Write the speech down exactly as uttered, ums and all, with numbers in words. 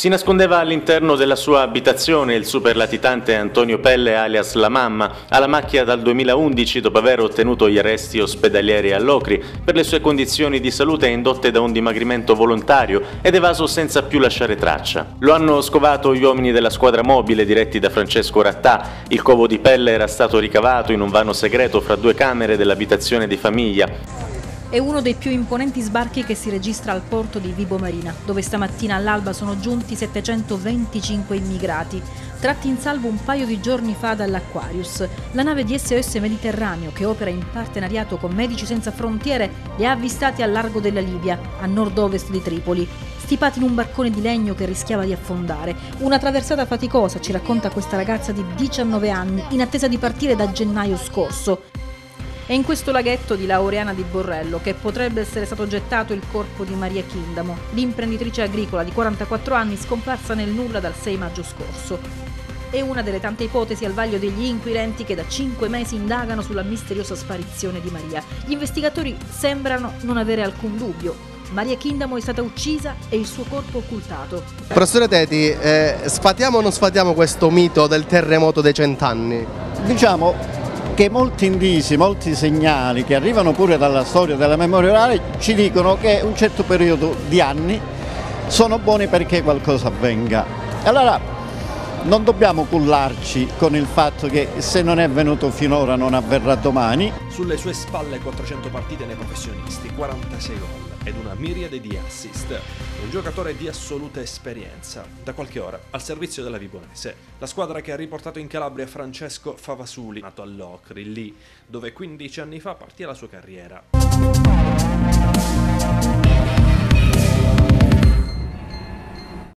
Si nascondeva all'interno della sua abitazione il superlatitante Antonio Pelle alias La Mamma, alla macchia dal duemilaundici dopo aver ottenuto gli arresti ospedalieri all'Ocri per le sue condizioni di salute indotte da un dimagrimento volontario ed evaso senza più lasciare traccia. Lo hanno scovato gli uomini della squadra mobile diretti da Francesco Rattà. Il covo di Pelle era stato ricavato in un vano segreto fra due camere dell'abitazione di famiglia. È uno dei più imponenti sbarchi che si registra al porto di Vibo Marina, dove stamattina all'alba sono giunti settecentoventicinque immigrati, tratti in salvo un paio di giorni fa dall'Aquarius. La nave di S O S Mediterraneo, che opera in partenariato con Medici Senza Frontiere, li ha avvistati al largo della Libia, a nord-ovest di Tripoli, stipati in un barcone di legno che rischiava di affondare. Una traversata faticosa, ci racconta questa ragazza di diciannove anni, in attesa di partire da gennaio scorso. È in questo laghetto di Laureana di Borrello che potrebbe essere stato gettato il corpo di Maria Chindamo, l'imprenditrice agricola di quarantaquattro anni scomparsa nel nulla dal sei maggio scorso. È una delle tante ipotesi al vaglio degli inquirenti che da cinque mesi indagano sulla misteriosa sparizione di Maria. Gli investigatori sembrano non avere alcun dubbio. Maria Chindamo è stata uccisa e il suo corpo occultato. Professore Teti, eh, sfatiamo o non sfatiamo questo mito del terremoto dei cent'anni? Diciamo che molti indizi, molti segnali che arrivano pure dalla storia della memoria orale ci dicono che un certo periodo di anni sono buoni perché qualcosa avvenga. Allora non dobbiamo cullarci con il fatto che se non è venuto finora non avverrà domani. Sulle sue spalle quattrocento partite nei professionisti, quarantasei gol ed una miriade di assist. Un giocatore di assoluta esperienza, da qualche ora al servizio della Vibonese. La squadra che ha riportato in Calabria Francesco Favasuli, nato all'Ocri, lì dove quindici anni fa partì la sua carriera.